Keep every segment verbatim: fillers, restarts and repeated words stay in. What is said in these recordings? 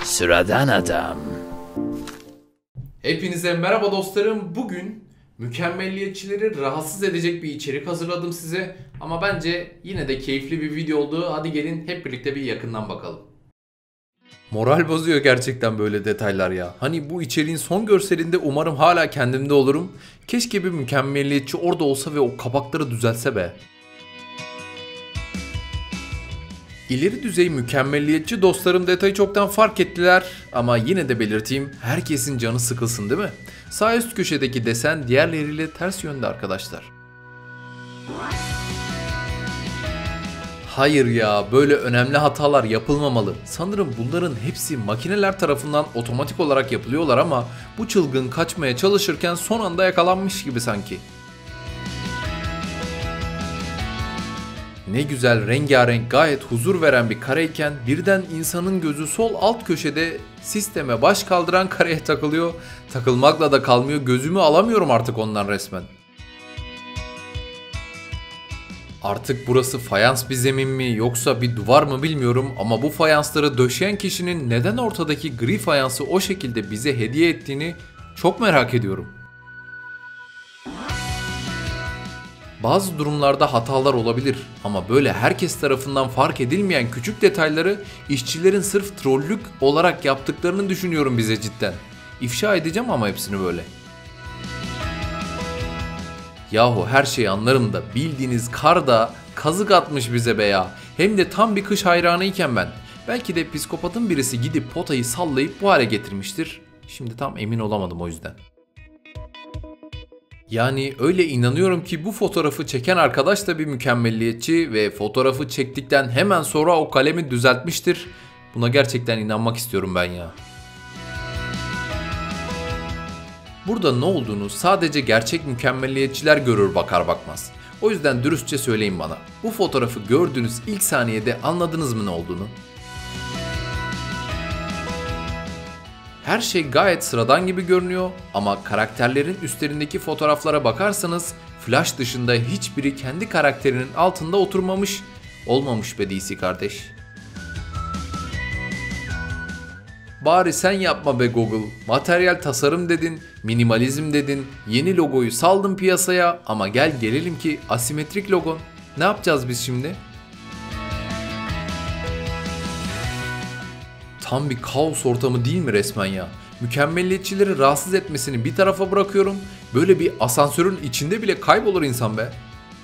Sıradan adam. Hepinize merhaba dostlarım. Bugün mükemmelliyetçileri rahatsız edecek bir içerik hazırladım size. Ama bence yine de keyifli bir video oldu. Hadi gelin hep birlikte bir yakından bakalım. Moral bozuyor gerçekten böyle detaylar ya. Hani bu içeriğin son görselinde umarım hala kendimde olurum. Keşke bir mükemmelliyetçi orada olsa ve o kabakları düzelse be. İleri düzey mükemmelliyetçi dostlarım detayı çoktan fark ettiler ama yine de belirteyim, herkesin canı sıkılsın değil mi? Sağ üst köşedeki desen diğerleriyle ters yönde arkadaşlar. Hayır ya, böyle önemli hatalar yapılmamalı. Sanırım bunların hepsi makineler tarafından otomatik olarak yapılıyorlar ama bu çılgın kaçmaya çalışırken son anda yakalanmış gibi sanki. Ne güzel rengarenk, gayet huzur veren bir kareyken birden insanın gözü sol alt köşede sisteme baş kaldıran kareye takılıyor. Takılmakla da kalmıyor, gözümü alamıyorum artık ondan resmen. Artık burası fayans bir zemin mi yoksa bir duvar mı bilmiyorum ama bu fayansları döşeyen kişinin neden ortadaki gri fayansı o şekilde bize hediye ettiğini çok merak ediyorum. Bazı durumlarda hatalar olabilir ama böyle herkes tarafından fark edilmeyen küçük detayları işçilerin sırf trollük olarak yaptıklarını düşünüyorum bize cidden. İfşa edeceğim ama hepsini böyle. Yahu her şeyi anlarım da bildiğiniz kar da kazık atmış bize be ya. Hem de tam bir kış hayranıyken ben. Belki de psikopatın birisi gidip potayı sallayıp bu hale getirmiştir. Şimdi tam emin olamadım o yüzden. Yani öyle inanıyorum ki bu fotoğrafı çeken arkadaş da bir mükemmelliyetçi ve fotoğrafı çektikten hemen sonra o kalemi düzeltmiştir. Buna gerçekten inanmak istiyorum ben ya. Burada ne olduğunu sadece gerçek mükemmelliyetçiler görür bakar bakmaz. O yüzden dürüstçe söyleyin bana. Bu fotoğrafı gördüğünüz ilk saniyede anladınız mı ne olduğunu? Her şey gayet sıradan gibi görünüyor ama karakterlerin üstlerindeki fotoğraflara bakarsanız Flash dışında hiçbiri kendi karakterinin altında oturmamış, olmamış be D C kardeş. Bari sen yapma be Google, materyal tasarım dedin, minimalizm dedin, yeni logoyu saldın piyasaya ama gel gelelim ki asimetrik logon. Ne yapacağız biz şimdi? Tam bir kaos ortamı değil mi resmen ya? Mükemmelliyetçileri rahatsız etmesini bir tarafa bırakıyorum. Böyle bir asansörün içinde bile kaybolur insan be.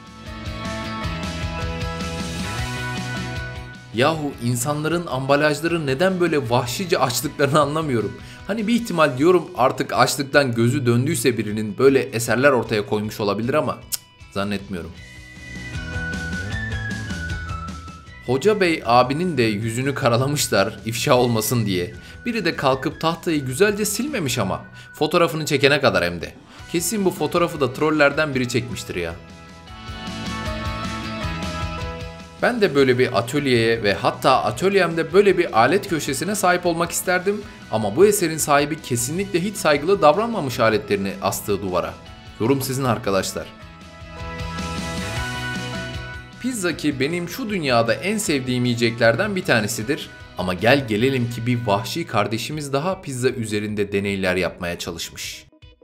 Yahu insanların ambalajları neden böyle vahşice açtıklarını anlamıyorum. Hani bir ihtimal diyorum artık açlıktan gözü döndüyse birinin böyle eserler ortaya koymuş olabilir ama cık, zannetmiyorum. Hoca Bey abinin de yüzünü karalamışlar ifşa olmasın diye. Biri de kalkıp tahtayı güzelce silmemiş ama. Fotoğrafını çekene kadar hem de. Kesin bu fotoğrafı da trollerden biri çekmiştir ya. Ben de böyle bir atölyeye ve hatta atölyemde böyle bir alet köşesine sahip olmak isterdim. Ama bu eserin sahibi kesinlikle hiç saygılı davranmamış aletlerini astığı duvara. Yorum sizin arkadaşlar. Pizza ki benim şu dünyada en sevdiğim yiyeceklerden bir tanesidir. Ama gel gelelim ki bir vahşi kardeşimiz daha pizza üzerinde deneyler yapmaya çalışmış.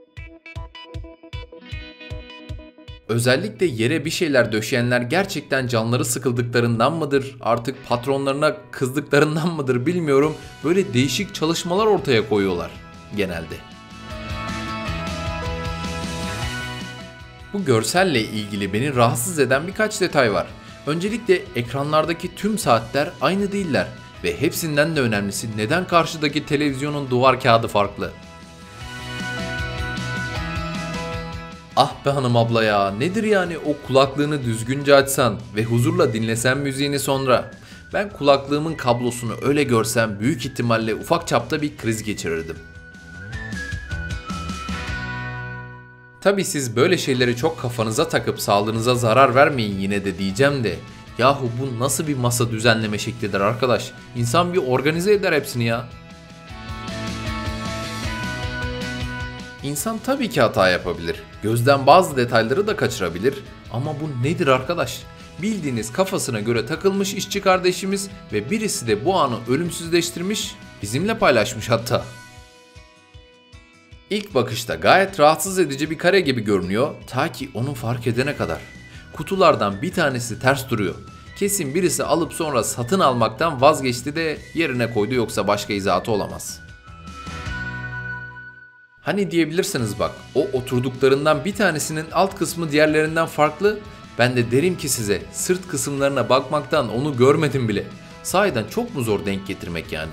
Özellikle yere bir şeyler döşeyenler gerçekten canları sıkıldıklarından mıdır, artık patronlarına kızdıklarından mıdır bilmiyorum. Böyle değişik çalışmalar ortaya koyuyorlar genelde. Bu görselle ilgili beni rahatsız eden birkaç detay var. Öncelikle ekranlardaki tüm saatler aynı değiller ve hepsinden de önemlisi neden karşıdaki televizyonun duvar kağıdı farklı? Ah be hanım abla ya, nedir yani o kulaklığını düzgünce açsan ve huzurla dinlesen müziğini sonra? Ben kulaklığımın kablosunu öyle görsem büyük ihtimalle ufak çapta bir kriz geçirirdim. Tabii siz böyle şeyleri çok kafanıza takıp sağlığınıza zarar vermeyin yine de diyeceğim de. Yahu bu nasıl bir masa düzenleme şeklidir arkadaş? İnsan bir organize eder hepsini ya. İnsan tabii ki hata yapabilir. Gözden bazı detayları da kaçırabilir. Ama bu nedir arkadaş? Bildiğiniz kafasına göre takılmış işçi kardeşimiz ve birisi de bu anı ölümsüzleştirmiş, bizimle paylaşmış hatta. İlk bakışta gayet rahatsız edici bir kare gibi görünüyor ta ki onu fark edene kadar. Kutulardan bir tanesi ters duruyor. Kesin birisi alıp sonra satın almaktan vazgeçti de yerine koydu, yoksa başka izahatı olamaz. Hani diyebilirsiniz bak, o oturduklarından bir tanesinin alt kısmı diğerlerinden farklı. Ben de derim ki size, sırt kısımlarına bakmaktan onu görmedim bile. Sahiden çok mu zor denk getirmek yani?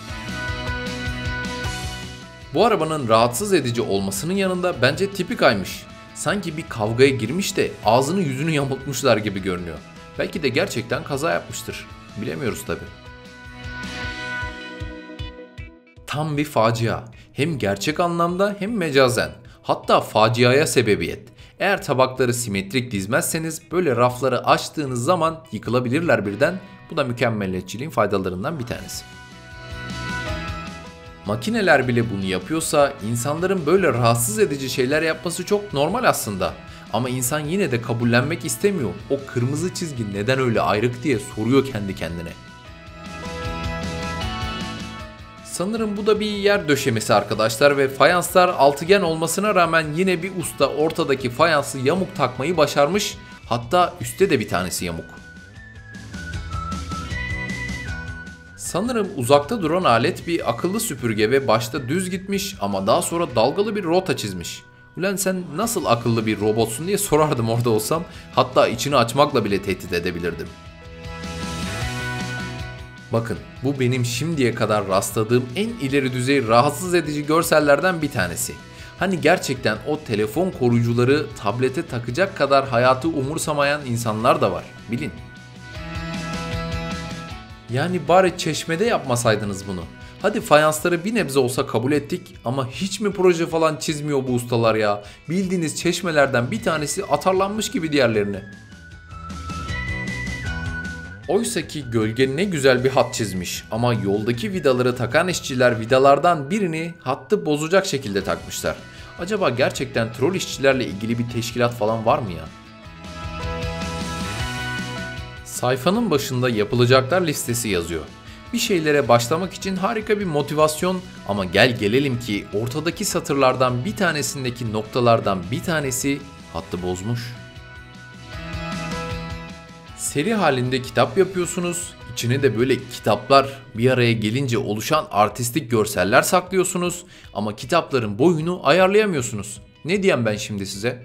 Bu arabanın rahatsız edici olmasının yanında bence tipi kaymış. Sanki bir kavgaya girmiş de ağzını yüzünü yamultmuşlar gibi görünüyor. Belki de gerçekten kaza yapmıştır. Bilemiyoruz tabi. Tam bir facia. Hem gerçek anlamda hem mecazen. Hatta faciaya sebebiyet. Eğer tabakları simetrik dizmezseniz böyle rafları açtığınız zaman yıkılabilirler birden. Bu da mükemmeliyetçiliğin faydalarından bir tanesi. Makineler bile bunu yapıyorsa insanların böyle rahatsız edici şeyler yapması çok normal aslında. Ama insan yine de kabullenmek istemiyor. O kırmızı çizgi neden öyle ayrık diye soruyor kendi kendine. Sanırım bu da bir yer döşemesi arkadaşlar ve fayanslar altıgen olmasına rağmen yine bir usta ortadaki fayansı yamuk takmayı başarmış. Hatta üstte de bir tanesi yamuk. Sanırım uzakta duran alet bir akıllı süpürge ve başta düz gitmiş ama daha sonra dalgalı bir rota çizmiş. Ulan sen nasıl akıllı bir robotsun diye sorardım orada olsam. Hatta içini açmakla bile tehdit edebilirdim. Bakın, bu benim şimdiye kadar rastladığım en ileri düzey rahatsız edici görsellerden bir tanesi. Hani gerçekten o telefon koruyucuları tablete takacak kadar hayatı umursamayan insanlar da var, bilin. Yani bari çeşmede yapmasaydınız bunu. Hadi fayansları bir nebze olsa kabul ettik ama hiç mi proje falan çizmiyor bu ustalar ya? Bildiğiniz çeşmelerden bir tanesi atarlanmış gibi diğerlerine. Oysa ki gölge ne güzel bir hat çizmiş ama yoldaki vidaları takan işçiler vidalardan birini hattı bozacak şekilde takmışlar. Acaba gerçekten troll işçilerle ilgili bir teşkilat falan var mı ya? Sayfanın başında yapılacaklar listesi yazıyor. Bir şeylere başlamak için harika bir motivasyon ama gel gelelim ki ortadaki satırlardan bir tanesindeki noktalardan bir tanesi hattı bozmuş. Seri halinde kitap yapıyorsunuz, içine de böyle kitaplar bir araya gelince oluşan artistik görseller saklıyorsunuz ama kitapların boyunu ayarlayamıyorsunuz. Ne diyeyim ben şimdi size?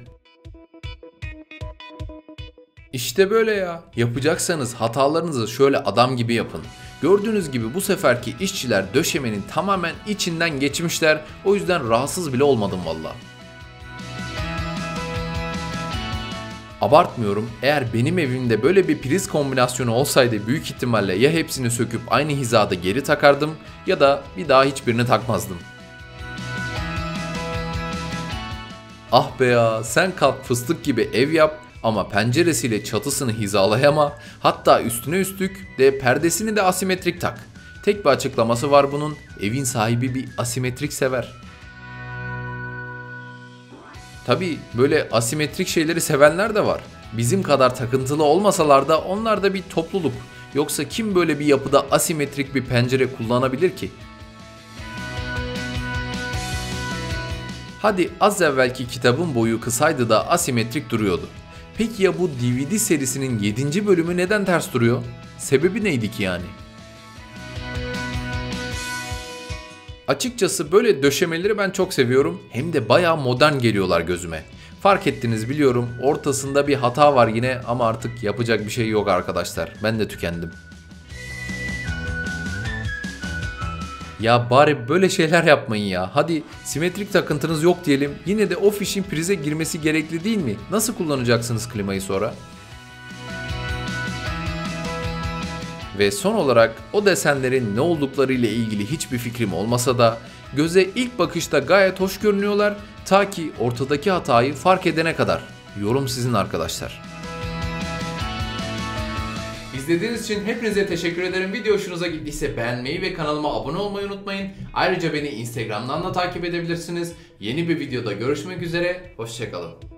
İşte böyle ya. Yapacaksanız hatalarınızı şöyle adam gibi yapın. Gördüğünüz gibi bu seferki işçiler döşemenin tamamen içinden geçmişler. O yüzden rahatsız bile olmadım valla. Abartmıyorum, eğer benim evimde böyle bir priz kombinasyonu olsaydı büyük ihtimalle ya hepsini söküp aynı hizada geri takardım ya da bir daha hiçbirini takmazdım. Ah be ya, sen kalk fıstık gibi ev yap ama penceresiyle çatısını hizalayama, hatta üstüne üstlük de perdesini de asimetrik tak. Tek bir açıklaması var bunun, evin sahibi bir asimetrik sever. Tabii böyle asimetrik şeyleri sevenler de var. Bizim kadar takıntılı olmasalar da onlar da bir topluluk. Yoksa kim böyle bir yapıda asimetrik bir pencere kullanabilir ki? Hadi az evvelki kitabın boyu kısaydı da asimetrik duruyordu. Peki ya bu D V D serisinin yedinci bölümü neden ters duruyor? Sebebi neydi ki yani? Açıkçası böyle döşemeleri ben çok seviyorum. Hem de bayağı modern geliyorlar gözüme. Fark ettiniz biliyorum, ortasında bir hata var yine ama artık yapacak bir şey yok arkadaşlar. Ben de tükendim. Ya bari böyle şeyler yapmayın ya. Hadi simetrik takıntınız yok diyelim. Yine de o fişin prize girmesi gerekli değil mi? Nasıl kullanacaksınız klimayı sonra? Ve son olarak o desenlerin ne oldukları ile ilgili hiçbir fikrim olmasa da göze ilk bakışta gayet hoş görünüyorlar ta ki ortadaki hatayı fark edene kadar. Yorum sizin arkadaşlar. İzlediğiniz için hepinize teşekkür ederim. Video hoşunuza gittiyse beğenmeyi ve kanalıma abone olmayı unutmayın. Ayrıca beni Instagram'dan da takip edebilirsiniz. Yeni bir videoda görüşmek üzere. Hoşçakalın.